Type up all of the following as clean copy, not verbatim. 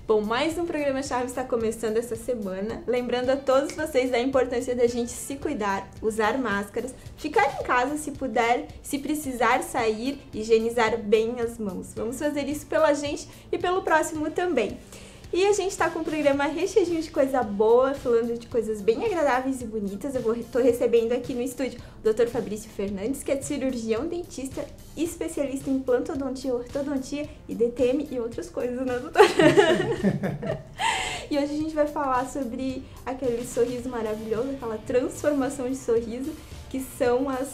Bom, mais um programa Chave está começando essa semana. Lembrando a todos vocês da importância da gente se cuidar, usar máscaras, ficar em casa se puder, se precisar sair, higienizar bem as mãos. Vamos fazer isso pela gente e pelo próximo também. E a gente está com um programa recheadinho de coisa boa, falando de coisas bem agradáveis e bonitas. Eu estou recebendo aqui no estúdio o Dr. Fabrício Fernandes, que é cirurgião dentista, especialista em implantodontia, ortodontia e DTM e outras coisas, né, doutor? E hoje a gente vai falar sobre aquele sorriso maravilhoso, aquela transformação de sorriso, que são as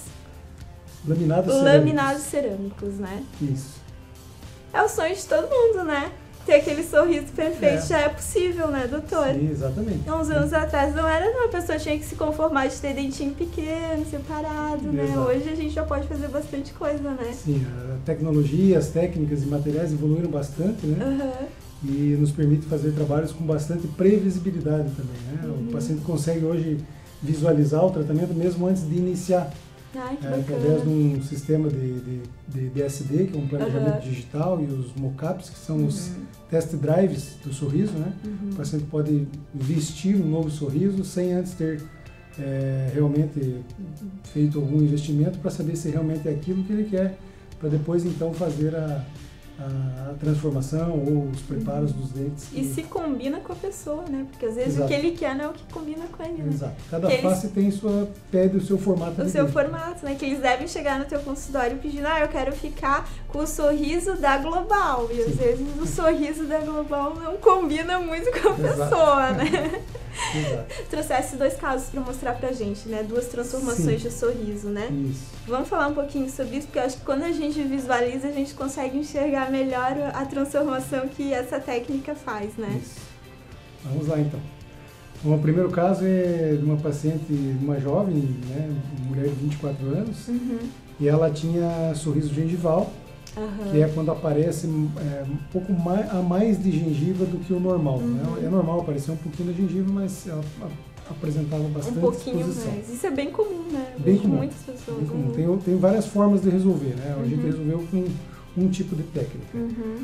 laminados cerâmicos, né? Isso. É o sonho de todo mundo, né? Ter aquele sorriso perfeito já é possível, né, doutor? Sim, exatamente. Há uns anos atrás não era, não. A pessoa tinha que se conformar de ter dentinho pequeno, separado, né? Exato. Hoje a gente já pode fazer bastante coisa, né? Sim, a tecnologia, as técnicas e materiais evoluíram bastante, né? Uhum. E nos permite fazer trabalhos com bastante previsibilidade também, né? Uhum. O paciente consegue hoje visualizar o tratamento mesmo antes de iniciar. Ai, que Através de bacana. um sistema de DSD, que é um planejamento digital, e os mockups, que são os test drives do sorriso, né? O paciente pode vestir um novo sorriso sem antes ter realmente feito algum investimento para saber se realmente é aquilo que ele quer, para depois então fazer a transformação ou os preparos dos dentes. E se combina com a pessoa, né? Porque às vezes Exato. o que ele quer não é o que combina com ele, né? Exato. Cada Que face pede o seu formato. O seu formato, né? Que eles devem chegar no teu consultório pedindo, eu quero ficar com o sorriso da Global. E às vezes o sorriso da Global não combina muito com a pessoa, né? Exato. Trouxesse 2 casos para mostrar pra gente, né? 2 transformações de sorriso, né? Isso. Vamos falar um pouquinho sobre isso, porque eu acho que quando a gente visualiza, a gente consegue enxergar melhor a transformação que essa técnica faz, né? Isso. Vamos lá então. Bom, o primeiro caso é de uma paciente, uma jovem, né, mulher de 24 anos, e ela tinha sorriso gengival, que é quando aparece um pouco a mais de gengiva do que o normal. Né? É normal aparecer um pouquinho de gengiva, mas ela apresentava bastante exposição. Mais. Isso é bem comum, né? Bem comum. Muitas pessoas. Bem comum. Tem várias formas de resolver, né? A gente resolveu com um tipo de técnica.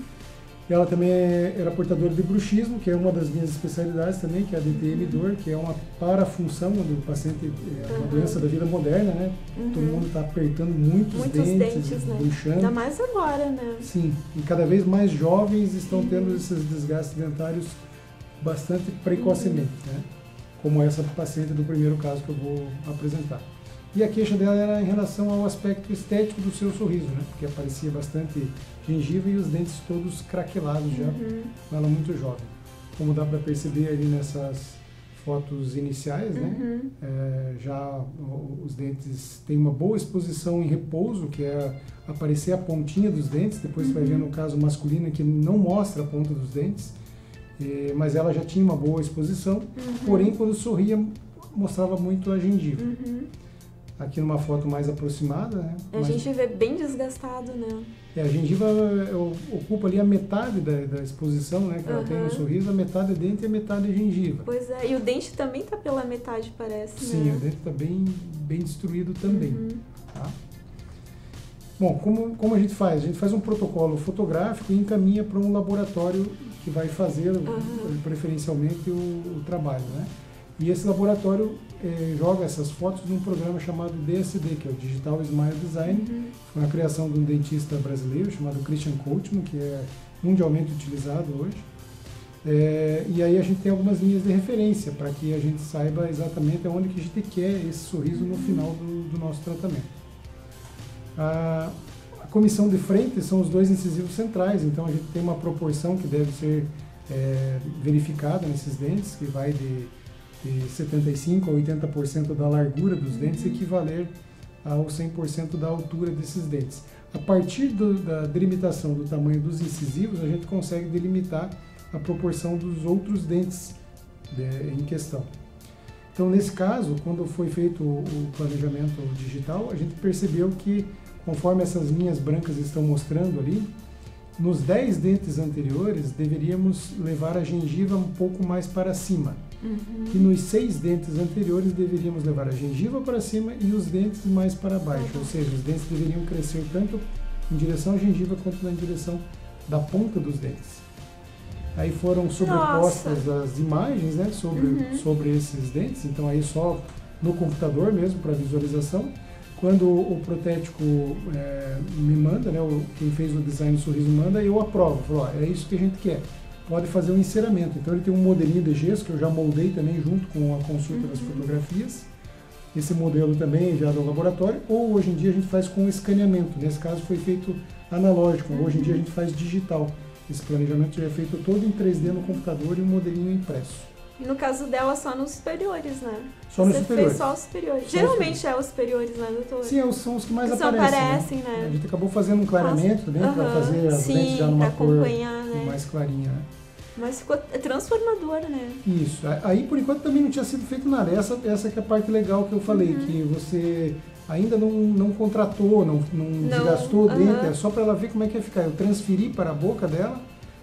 Ela também era portadora de bruxismo, que é uma das minhas especialidades também, que é a DTM dor, que é uma parafunção do paciente, uma doença da vida moderna, né? Todo mundo está apertando muitos dentes, né? bruxando. Ainda mais agora, né? Sim, e cada vez mais jovens estão tendo esses desgastes dentários bastante precocemente, né? Como essa paciente do primeiro caso que eu vou apresentar. E a queixa dela era em relação ao aspecto estético do seu sorriso, né? Porque aparecia bastante gengiva e os dentes todos craquelados já, com ela muito jovem. Como dá para perceber ali nessas fotos iniciais, né? Já os dentes têm uma boa exposição em repouso, que é aparecer a pontinha dos dentes. Depois você vai ver no caso masculino que não mostra a ponta dos dentes, mas ela já tinha uma boa exposição, porém quando sorria mostrava muito a gengiva. Aqui numa foto mais aproximada, né? A gente vê bem desgastado, né? A gengiva ocupa ali a metade da exposição, né, que ela tem no sorriso, a metade é dente e a metade é gengiva. Pois é, e o dente também tá pela metade, parece, Sim, né? o dente está bem destruído também. Tá? Bom, como a gente faz? A gente faz um protocolo fotográfico e encaminha para um laboratório que vai fazer, preferencialmente, o trabalho, né? E esse laboratório joga essas fotos num programa chamado DSD, que é o Digital Smile Design. Foi uma criação de um dentista brasileiro chamado Christian Coachman, que é mundialmente utilizado hoje. E aí a gente tem algumas linhas de referência para que a gente saiba exatamente aonde que a gente quer esse sorriso no final do nosso tratamento. A comissão de frente são os 2 incisivos centrais, então a gente tem uma proporção que deve ser verificada nesses dentes, que vai de 75% a 80% da largura dos dentes, equivaler ao 100% da altura desses dentes. A partir da delimitação do tamanho dos incisivos, a gente consegue delimitar a proporção dos outros dentes em questão. Então, nesse caso, quando foi feito o planejamento digital, a gente percebeu que, conforme essas linhas brancas estão mostrando ali, nos 10 dentes anteriores, deveríamos levar a gengiva um pouco mais para cima. E nos 6 dentes anteriores, deveríamos levar a gengiva para cima e os dentes mais para baixo. Ou seja, os dentes deveriam crescer tanto em direção à gengiva quanto na direção da ponta dos dentes. aí foram sobrepostas as imagens, né, sobre esses dentes, então aí só no computador mesmo para visualização. Quando o protético me manda, né, quem fez o design do sorriso manda, eu aprovo, falo, ó, é isso que a gente quer. Pode fazer um enceramento. Então ele tem um modelinho de gesso que eu já moldei também junto com a consulta das fotografias. Esse modelo também já do laboratório, ou hoje em dia a gente faz com escaneamento. Nesse caso foi feito analógico, hoje em dia a gente faz digital. Esse planejamento já é feito todo em 3D no computador e um modelinho impresso. E no caso dela, só nos superiores, né? Só nos superiores. Você fez só os superiores. Geralmente é os superiores, né, doutor? Sim, são os que mais aparecem, né? A gente acabou fazendo um clareamento também, para fazer as lentes já numa cor mais clarinha, né? Mas ficou transformador, né? Isso. Aí, por enquanto, também não tinha sido feito nada. Essa que é a parte legal que eu falei, que você ainda não contratou, não desgastou o dente, é só para ela ver como é que ia ficar. Eu transferi para a boca dela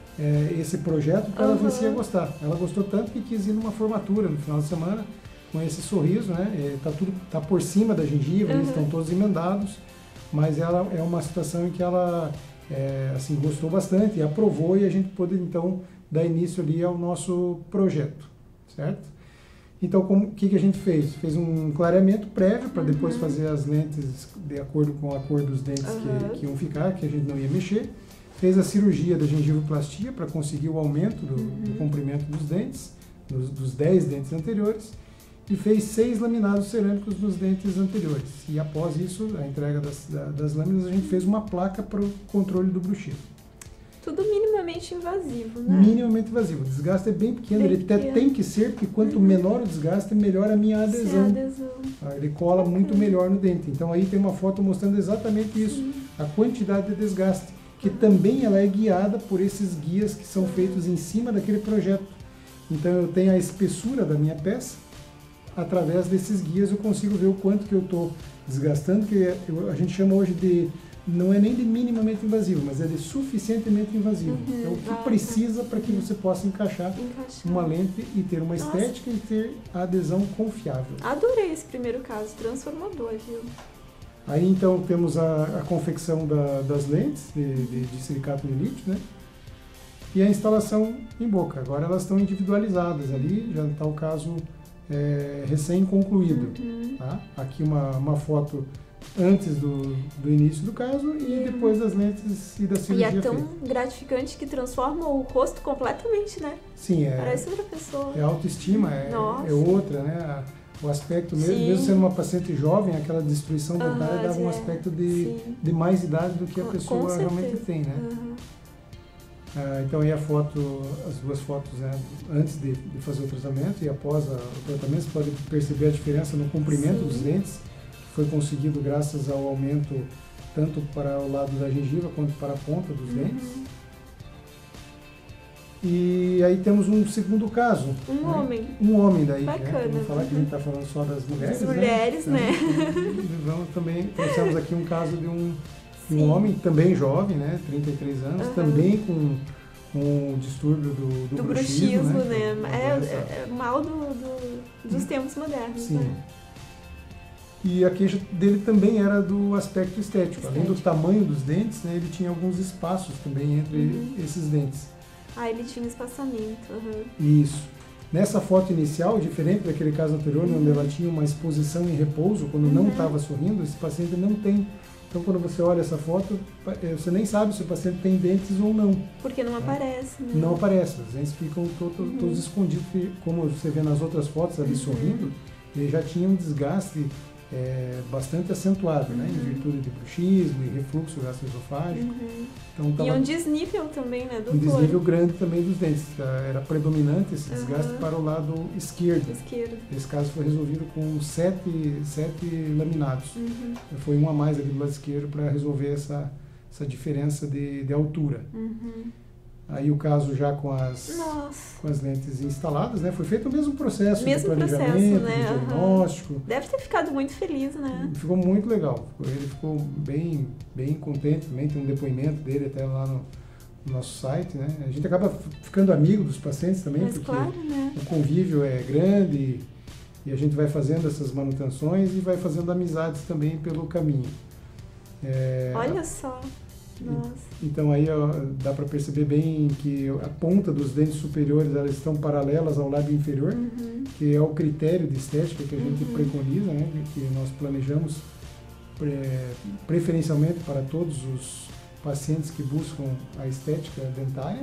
esse projeto para ela ver se ia gostar. Ela gostou tanto que quis ir numa formatura no final de semana com esse sorriso, né? Tá por cima da gengiva, eles estão todos emendados, mas ela é uma situação em que ela assim, gostou bastante e aprovou, e a gente pôde então dar início ali ao nosso projeto, certo? Então, o que a gente fez? Fez um clareamento prévio para depois fazer as lentes de acordo com a cor dos dentes que iam ficar, que a gente não ia mexer. Fez a cirurgia da gengivoplastia para conseguir o aumento do comprimento dos dentes, dos 10 dentes anteriores, e fez 6 laminados cerâmicos nos dentes anteriores. E após isso, a entrega das lâminas, a gente fez uma placa para o controle do bruxismo. Tudo minimamente invasivo, né? Minimamente invasivo. O desgaste é bem pequeno, ele até tem que ser, porque quanto menor o desgaste, melhor a minha adesão. Ele cola muito melhor no dente. Então aí tem uma foto mostrando exatamente isso, a quantidade de desgaste, que também ela é guiada por esses guias que são feitos em cima daquele projeto. Então eu tenho a espessura da minha peça, através desses guias eu consigo ver o quanto que eu estou desgastando, que a gente chama hoje de, não é nem de minimamente invasivo, mas é de suficientemente invasivo. É o que precisa para que você possa encaixar uma lente e ter uma estética e ter a adesão confiável. Adorei esse primeiro caso, transformador, viu? Aí então temos a confecção das lentes de silicato de lítio, né? E a instalação em boca. Agora elas estão individualizadas ali, já está o caso recém-concluído. Tá? Aqui uma foto antes do início do caso e depois das lentes e da cirurgia feita. E é tão gratificante que transforma o rosto completamente, né? Sim, parece outra pessoa. A autoestima é outra, né? O aspecto, mesmo sendo uma paciente jovem, aquela destruição dentária dava um aspecto de mais idade do que a pessoa realmente tem, né? Então aí as duas fotos, né, antes de fazer o tratamento e após o tratamento, você pode perceber a diferença no comprimento dos dentes, que foi conseguido graças ao aumento tanto para o lado da gengiva quanto para a ponta dos dentes. E aí temos um segundo caso. Um homem daí. Bacana. Né? Vamos falar que a gente está falando só das mulheres. Das mulheres, né? Vamos também, trouxemos aqui um caso de um homem também jovem, né? 33 anos, também com um distúrbio do bruxismo, né? É mal dos tempos modernos. Sim. Né? E a queixa dele também era do aspecto estético. Além do tamanho dos dentes, né, ele tinha alguns espaços também entre esses dentes. Ele tinha espaçamento. Isso. Nessa foto inicial, diferente daquele caso anterior, onde ela tinha uma exposição em repouso, quando não estava sorrindo, esse paciente não tem. Então, quando você olha essa foto, você nem sabe se o paciente tem dentes ou não. Porque não aparece, né? Não aparece. Os dentes ficam todos escondidos. Como você vê nas outras fotos ali sorrindo, ele já tinha um desgaste bastante acentuado, né? Em virtude de bruxismo e refluxo gastroesofágico. Então, e um desnível também, né, doutor? Um desnível grande também dos dentes. Era predominante esse desgaste para o lado esquerdo. Esse caso foi resolvido com 7 laminados. Foi um a mais ali do lado esquerdo para resolver essa diferença de altura. Aí o caso já com as lentes instaladas, né? Foi feito o mesmo processo de planejamento, né? de diagnóstico. Deve ter ficado muito feliz, né? Ficou muito legal. Ele ficou bem contente também. Tem um depoimento dele até lá no nosso site, né? A gente acaba ficando amigo dos pacientes também, porque o convívio é grande e a gente vai fazendo essas manutenções e vai fazendo amizades também pelo caminho. Olha só. Nossa. Então aí ó, dá para perceber bem que a ponta dos dentes superiores elas estão paralelas ao lábio inferior, que é o critério de estética que a gente preconiza, né? Que nós planejamos preferencialmente para todos os pacientes que buscam a estética dentária.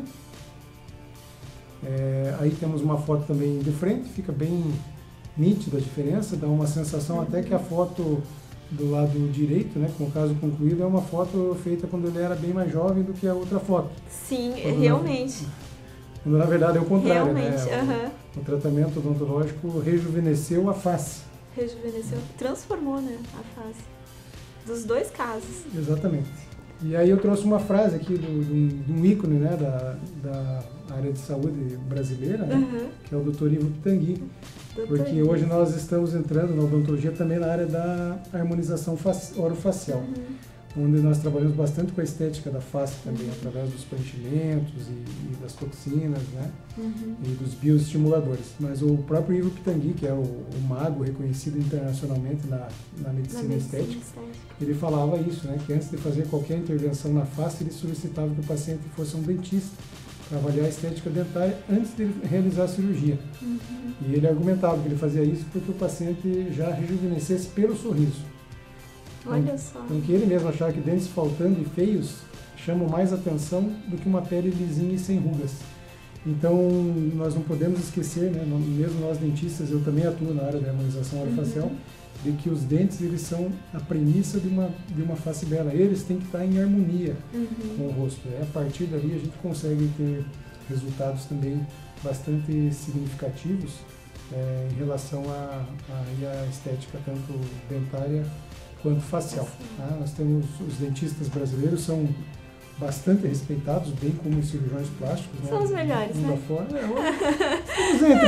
Aí temos uma foto também de frente, fica bem nítida a diferença, dá uma sensação até que a foto do lado direito, né, com o caso concluído, é uma foto feita quando ele era bem mais jovem do que a outra foto. Sim, realmente. Quando na verdade é o contrário, realmente, né? O tratamento odontológico rejuvenesceu a face. Rejuvenesceu, transformou, né, a face. Dos dois casos. Exatamente. E aí eu trouxe uma frase aqui de um ícone, né, da área de saúde brasileira, né, que é o Dr. Ivo Pitangui. Porque hoje nós estamos entrando na odontologia também na área da harmonização orofacial, onde nós trabalhamos bastante com a estética da face também, através dos preenchimentos e das toxinas, né, e dos bioestimuladores. Mas o próprio Ivo Pitangui, que é o mago reconhecido internacionalmente na medicina estética, ele falava isso, né, que antes de fazer qualquer intervenção na face, ele solicitava que o paciente fosse um dentista, para avaliar a estética dentária antes de realizar a cirurgia. E ele argumentava que ele fazia isso porque o paciente já rejuvenescesse pelo sorriso. Olha só. Então, que ele mesmo achava que dentes faltando e feios chamam mais atenção do que uma pele lisinha e sem rugas. Então, nós não podemos esquecer, né, mesmo nós dentistas, eu também atuo na área da harmonização orofacial, de que os dentes eles são a premissa de uma face bela. Eles têm que estar em harmonia com o rosto. A partir dali a gente consegue ter resultados também bastante significativos em relação à estética tanto dentária quanto facial. Tá? Nós temos os dentistas brasileiros são bastante respeitados, bem como os cirurgiões plásticos. São, né, os melhores, né? Fora. Estamos entre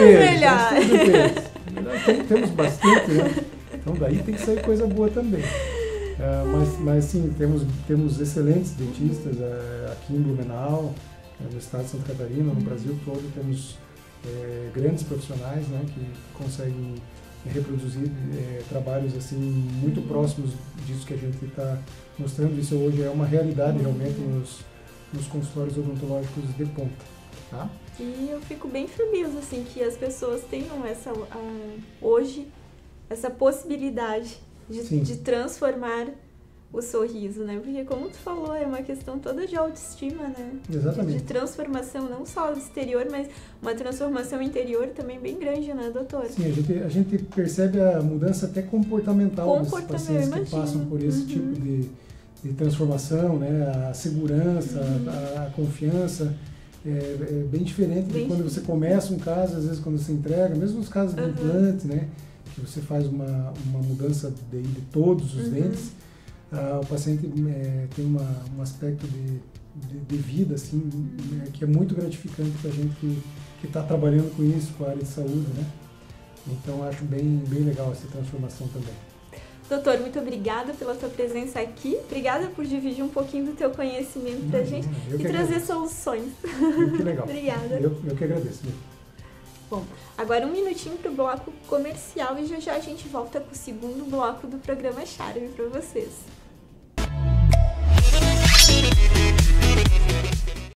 eles. Temos bastante, né? Então daí tem que sair coisa boa também. Mas sim, temos excelentes dentistas aqui em Blumenau, no estado de Santa Catarina, no Brasil todo, temos grandes profissionais, né, que conseguem reproduzir trabalhos assim muito próximos disso que a gente está mostrando. Isso hoje é uma realidade realmente nos consultórios odontológicos de ponta. Tá? E eu fico bem feliz assim que as pessoas tenham hoje essa possibilidade de transformar o sorriso, né? Porque como tu falou, é uma questão toda de autoestima, né? Exatamente. De transformação, não só exterior, mas uma transformação interior também bem grande, né, doutor? Sim, a gente percebe a mudança até comportamental dos pacientes que passam por esse tipo de transformação, né? A segurança, a confiança. É bem diferente de quando você começa um caso, às vezes quando você entrega, mesmo nos casos de implante, né? Que você faz uma mudança de todos os dentes, o paciente tem um aspecto de vida assim, que é muito gratificante para a gente que está trabalhando com isso, com a área de saúde, né? Então acho bem legal essa transformação também. Doutor, muito obrigada pela sua presença aqui, obrigada por dividir um pouquinho do teu conhecimento para a gente e trazer soluções. Que legal. Obrigada. Eu que agradeço. Bom, agora um minutinho para o bloco comercial e já a gente volta com o segundo bloco do programa Charme para vocês.